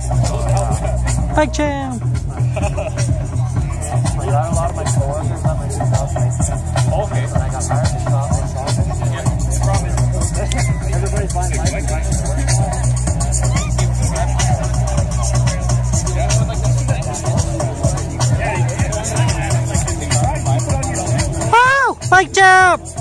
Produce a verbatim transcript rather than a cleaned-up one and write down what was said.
Bike jam. A lot of my coworkers at my two thousand eighteen. Okay. When I got hired, they saw they saw it. Yeah, probably. Everybody's buying bikes. Wow! Bike jump!